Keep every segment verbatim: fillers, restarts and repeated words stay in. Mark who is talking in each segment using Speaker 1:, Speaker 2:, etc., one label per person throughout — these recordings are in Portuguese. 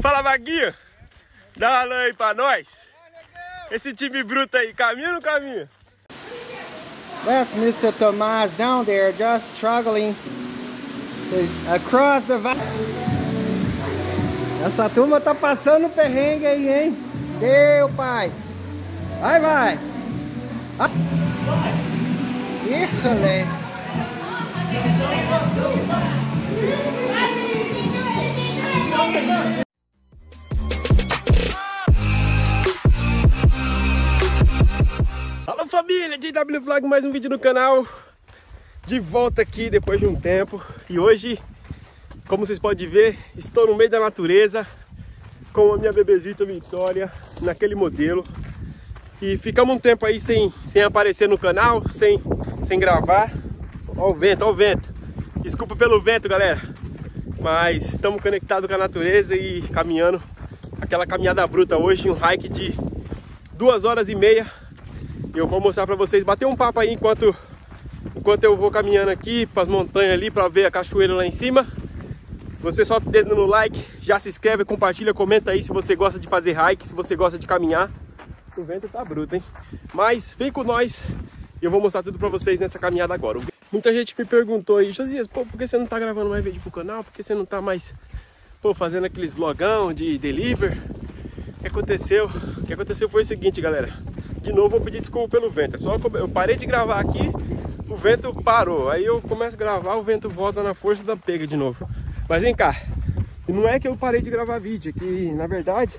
Speaker 1: Fala, Vaguinho. Dá uma alô aí pra nós. Esse time bruto aí, caminha ou não caminha?
Speaker 2: That's mister Tomás down there, just struggling to, across the valley. Essa turma tá passando perrengue aí, hein? Deu, pai. Vai, vai. Ah. Híjole.
Speaker 1: Fala, família, J W Vlog, mais um vídeo no canal. De volta aqui depois de um tempo. E hoje, como vocês podem ver, estou no meio da natureza com a minha bebezita Vitória, naquele modelo. E ficamos um tempo aí sem, sem aparecer no canal, sem, sem gravar. Ó o vento, ó o vento. Desculpa pelo vento, galera. Mas estamos conectados com a natureza e caminhando aquela caminhada bruta hoje, um hike de duas horas e meia. E eu vou mostrar pra vocês, bater um papo aí enquanto, enquanto eu vou caminhando aqui para as montanhas ali, para ver a cachoeira lá em cima. Você solta o dedo no like, já se inscreve, compartilha, comenta aí se você gosta de fazer hike, se você gosta de caminhar. O vento tá bruto, hein? Mas vem com nós e eu vou mostrar tudo pra vocês nessa caminhada agora. Muita gente me perguntou aí, Josias, pô, por que você não tá gravando mais vídeo pro canal? Por que você não tá mais, pô, fazendo aqueles vlogão de delivery? O que aconteceu? O que aconteceu foi o seguinte, galera. De novo, vou pedir desculpa pelo vento. É só eu parei de gravar aqui, o vento parou. Aí eu começo a gravar, o vento volta na força da pega de novo. Mas vem cá, não é que eu parei de gravar vídeo, é que na verdade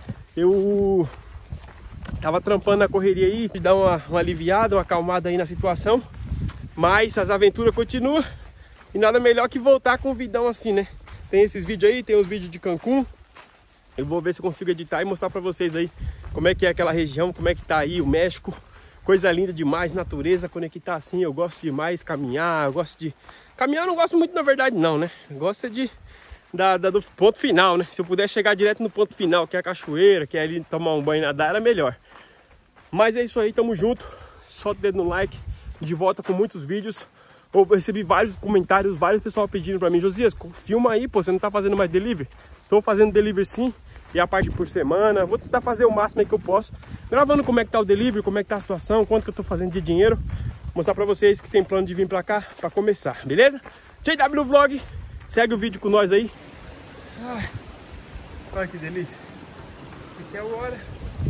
Speaker 1: eu tava trampando na correria aí, de dar uma, uma aliviada, uma acalmada aí na situação. Mas as aventuras continuam e nada melhor que voltar com um vidão assim, né? Tem esses vídeos aí, tem os vídeos de Cancún. Eu vou ver se eu consigo editar e mostrar pra vocês aí como é que é aquela região, como é que tá aí o México. Coisa linda demais, natureza, quando é que tá assim, eu gosto demais caminhar, eu gosto de... Caminhar eu não gosto muito na verdade não, né? Eu gosto de... Da, da, do ponto final, né? Se eu puder chegar direto no ponto final, que é a cachoeira, que é ali tomar um banho e nadar, era melhor. Mas é isso aí, tamo junto. Solta o dedo no like. De volta com muitos vídeos. Eu recebi vários comentários, vários pessoal pedindo pra mim, Josias, filma aí, pô, você não tá fazendo mais delivery? Tô fazendo delivery sim, e a parte por semana. Vou tentar fazer o máximo aí que eu posso, gravando como é que tá o delivery, como é que tá a situação, quanto que eu tô fazendo de dinheiro. Mostrar pra vocês que tem plano de vir pra cá pra começar, beleza? J W Vlog, segue o vídeo com nós aí. Ai, olha que delícia. Isso aqui é o hora.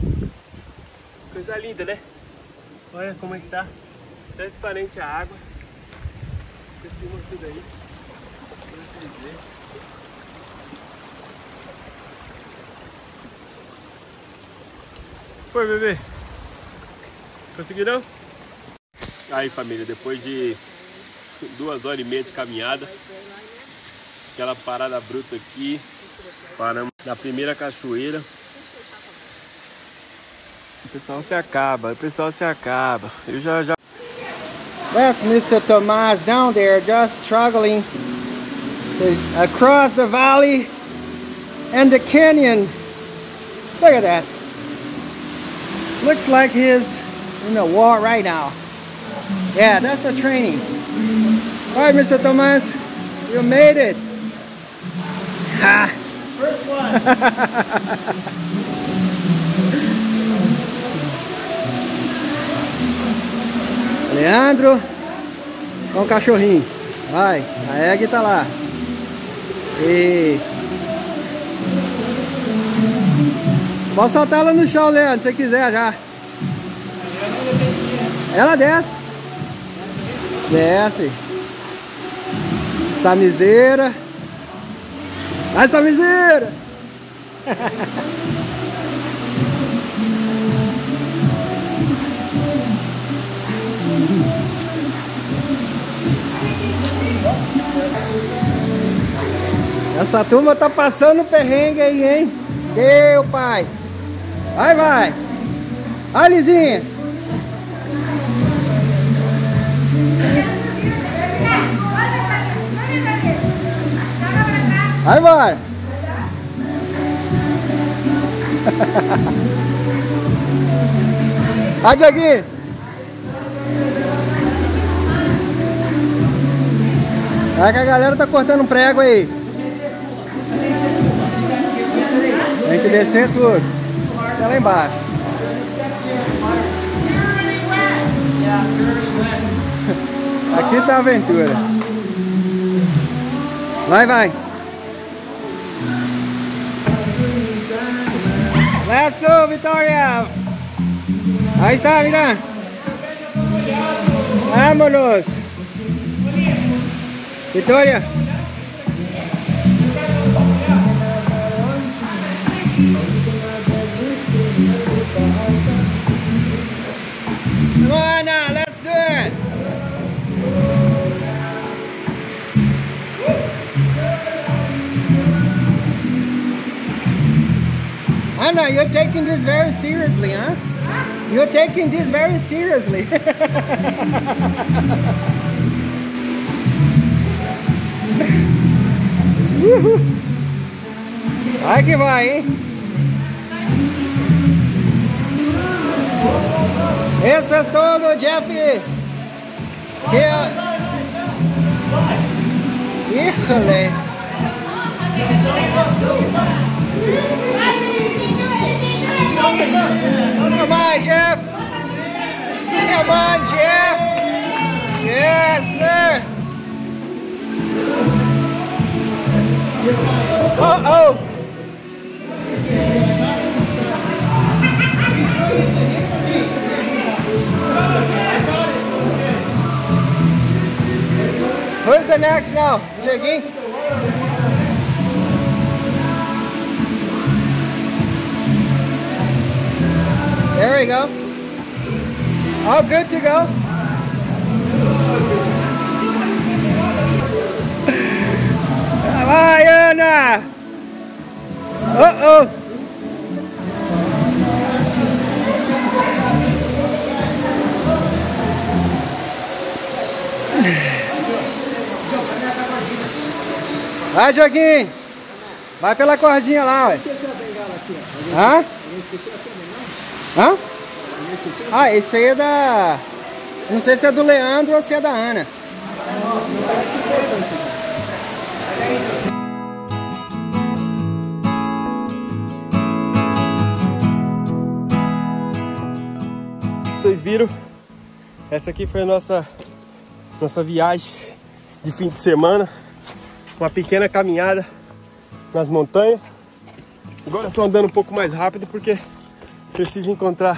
Speaker 1: Coisa linda, né? Olha como é que tá. Transparente a água. Você filma tudo aí pra vocês verem. Foi, bebê? Conseguiram? Aí, família, depois de duas horas e meia de caminhada, aquela parada bruta aqui, paramos na primeira cachoeira. O pessoal se acaba, o pessoal se acaba. Eu já já.
Speaker 2: That's mister Tomás down there, just struggling to, across the valley and the canyon. Look at that. Looks like he's in the war right now. Yeah, that's a training. All right, mister Tomás, you made it. Ha! First one. Leandro com o cachorrinho. Vai, a Egg tá lá. E... pode soltar ela no chão, Leandro, se você quiser já. Ela desce. Desce. Samiseira. Vai, Samiseira. Essa turma tá passando perrengue aí, hein? Deu, pai. Vai, vai. Vai, Lizinha. Vai, vai. Vai, Dioguinho. Vai que a galera tá cortando um prego aí. Tem que descer tudo. Até lá embaixo. Aqui tá a aventura. Vai, vai. Let's go, Vitória! Aí está, mira. Vámonos. Vitória. Come on now, let's do it. Anna, you're taking this very seriously, huh? You're taking this very seriously. Vai que vai, hein? Esse é todo, Jeff. Que... Híjole. Come on, Jeff. Come on, Jeff. Yes, sir. Uh-oh. Who's the next now, Jiggy? There we go. All good to go. Vai, Ana! Uh-oh! Vai, Joguinho! Vai pela cordinha lá, ué. Hã? Hã? Ah, esse aí é da... Não sei se é do Leandro ou se é da Ana.
Speaker 1: Vocês viram? Essa aqui foi a nossa, nossa viagem de fim de semana. Uma pequena caminhada nas montanhas. Agora eu tô andando um pouco mais rápido porque preciso encontrar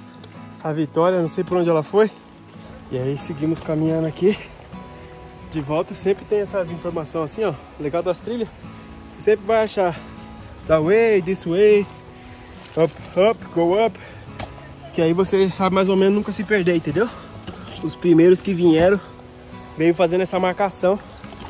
Speaker 1: a Vitória, não sei por onde ela foi. E aí seguimos caminhando aqui de volta. Sempre tem essas informações assim, ó. Legal das trilhas. Sempre vai achar that way, this way, up, up, go up. Que aí você sabe mais ou menos nunca se perder, entendeu? Os primeiros que vieram veio fazendo essa marcação.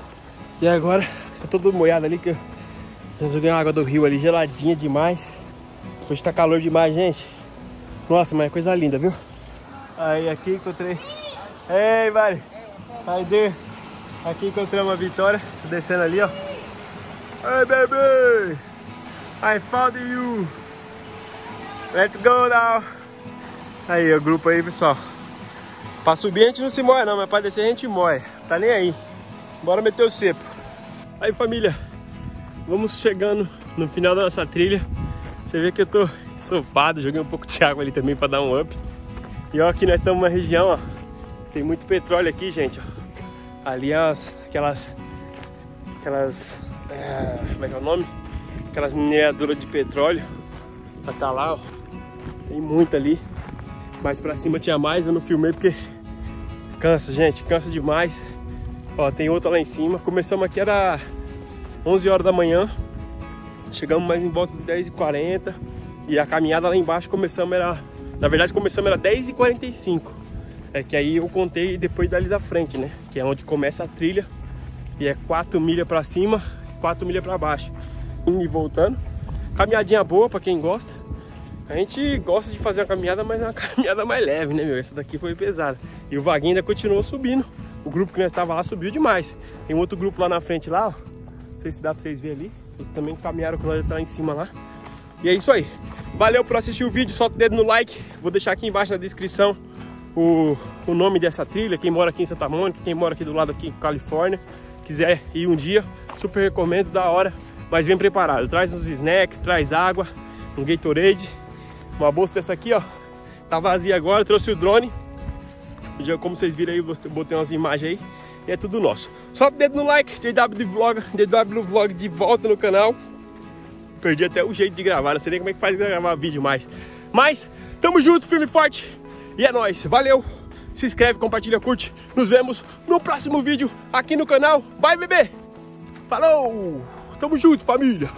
Speaker 1: E agora tá todo molhado ali, que eu já joguei uma água do rio ali, geladinha demais. Hoje tá calor demais, gente. Nossa, mas é coisa linda, viu? Aí, aqui encontrei... Ei, vale! Aí, dê. Aqui encontrei uma Vitória. Tô descendo ali, ó. Hey, baby! I found you! Let's go now! Aí, o grupo aí, pessoal. Pra subir a gente não se moe não, mas pra descer a gente moe. Tá nem aí. Bora meter o cepo. Aí, família, vamos chegando no final da nossa trilha. Você vê que eu tô ensopado, joguei um pouco de água ali também pra dar um up. E ó, aqui nós estamos numa região, ó. Tem muito petróleo aqui, gente, ó. Ali as, aquelas... Aquelas... É, como é que é o nome? Aquelas mineradoras de petróleo. Já tá lá, ó. Tem muita ali. Mais pra cima tinha mais, eu não filmei porque cansa, gente, cansa demais. Ó, tem outra lá em cima. Começamos aqui, era onze horas da manhã. Chegamos mais em volta de dez e quarenta. E a caminhada lá embaixo começamos era... Na verdade começamos era dez e quarenta e cinco. É que aí eu contei depois dali da frente, né? Que é onde começa a trilha. E é quatro milhas pra cima, quatro milhas pra baixo. Indo e voltando. Caminhadinha boa pra quem gosta. A gente gosta de fazer uma caminhada, mas é uma caminhada mais leve, né, meu? Essa daqui foi pesada. E o Vaguinho ainda continuou subindo. O grupo que nós estava lá subiu demais. Tem outro grupo lá na frente lá, ó. Não sei se dá pra vocês verem ali. Eles também caminharam com nós, tá lá em cima lá. E é isso aí. Valeu por assistir o vídeo. Solta o dedo no like. Vou deixar aqui embaixo na descrição o, o nome dessa trilha. Quem mora aqui em Santa Mônica, quem mora aqui do lado aqui em Califórnia, quiser ir um dia, super recomendo, da hora. mas bem preparado. Traz uns snacks, traz água, um Gatorade, uma bolsa dessa aqui, ó, tá vazia agora. Trouxe o drone, já como vocês viram aí, eu botei umas imagens aí, e é tudo nosso. Só o dedo no like, J W Vlog, J W Vlog de volta no canal. Perdi até o jeito de gravar, não sei nem como é que faz gravar vídeo mais. Mas, tamo junto, firme e forte, e é nóis, valeu! Se inscreve, compartilha, curte. Nos vemos no próximo vídeo aqui no canal. Vai, bebê! Falou! Tamo junto, família!